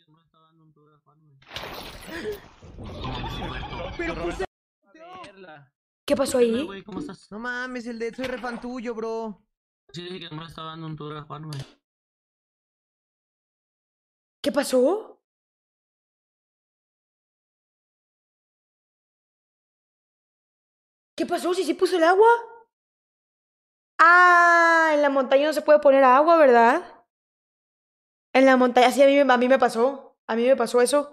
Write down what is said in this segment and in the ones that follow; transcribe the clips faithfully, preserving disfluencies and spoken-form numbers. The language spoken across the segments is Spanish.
Pero puse... ¿Qué pasó ahí? ¿Cómo estás? No mames, el de soy re fan tuyo, bro. Sí, sí, que no me estaba dando un tour a Juan, güey. ¿Qué pasó? ¿Qué pasó? ¿Si sí puso el agua? Ah, en la montaña no se puede poner agua, ¿verdad? En la montaña, sí, a mí, me- a mí me pasó. A mí me pasó eso.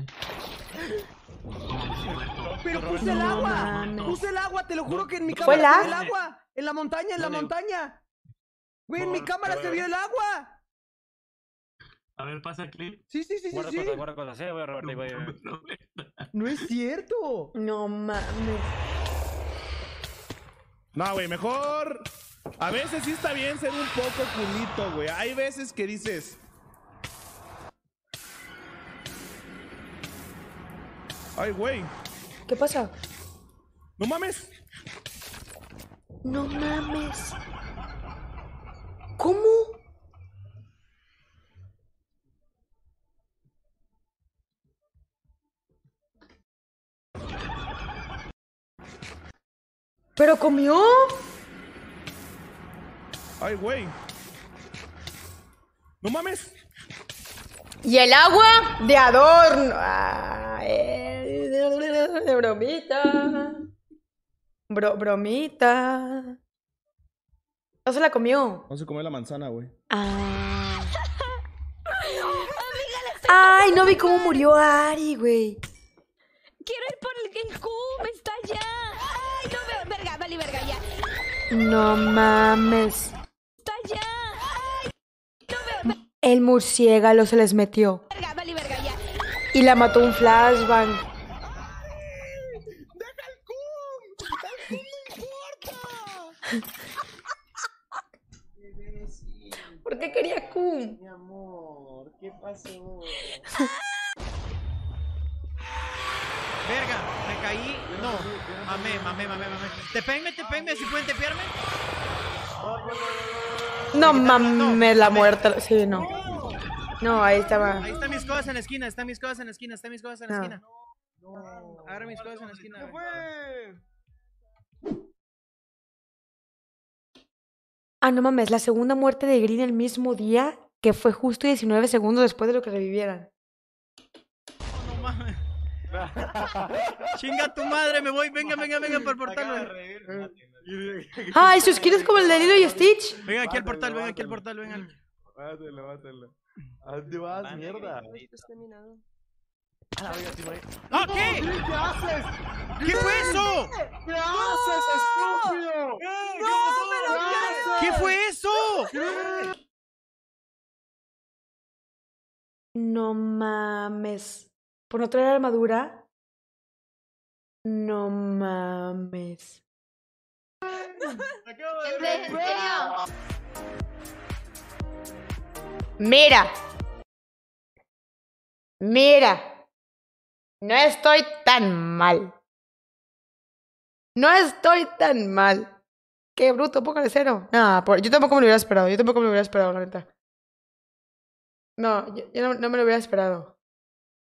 Pero puse el No agua. mames. Puse el agua, te lo juro que en mi ¿Fue cámara lag? se vio el agua. En la montaña, en la Dale. montaña. Güey, en mi Por- cámara se vio el agua. A ver, pasa el clip. Sí, sí, sí, sí, Guarda sí. cosas, guarda cosas, eh, voy a robarte, voy a No, no, no. No es cierto. No mames. No, güey, mejor. A veces sí está bien ser un poco culito, güey. Hay veces que dices. Ay, güey. ¿Qué pasa? No mames. No mames. ¿Cómo? ¿Pero comió? Ay, güey. No mames. Y el agua de adorno. Ay, de bromita. Bro, bromita. No se la comió. No se comió la manzana, güey. Ah. Ay, no vi cómo murió Ari, güey. Quiero ir por el, el cum, está allá. Ay, no veo, verga, vale, verga, ya. No mames. Está allá. Ay, no veo, El murciélago se les metió. verga, vale, verga, ya. Y la mató un flashbang. ¡Deja el cum! ¡El cum no importa! ¿Por qué quería cum? Mi amor, ¿qué pasó? Verga, me caí. No, mamé, mamé, mamé, mamé. Tepenme, tepenme, si pueden tepearme. No mames, la muerte. Sí, no. No, ahí estaba. Ahí están mis cosas en la esquina, están mis cosas en la esquina, están mis cosas en la No. esquina. Agarra mis cosas en la esquina. ¿Qué fue? Ah, no mames, la segunda muerte de Green el mismo día, que fue justo diecinueve segundos después de lo que revivieran. No, no mames. Chinga tu madre, me voy. Venga, venga, venga por el portal. Ay, su skin es como el de Lilo y Stitch. Venga aquí al portal, venga aquí al portal, venga. Mátelo, mátelo. ¿A dónde vas, mierda? ¡Ah, qué! ¿Qué haces? ¿Qué fue eso? ¿Qué haces, estúpido? ¿Qué fue eso? No mames. ¿Por no traer armadura? No mames. ¿En serio? Mira. Mira. No estoy tan mal. No estoy tan mal. Qué bruto, póngale cero. No, por- yo tampoco me lo hubiera esperado. Yo tampoco me lo hubiera esperado, la neta. No, yo, yo no, no me lo hubiera esperado.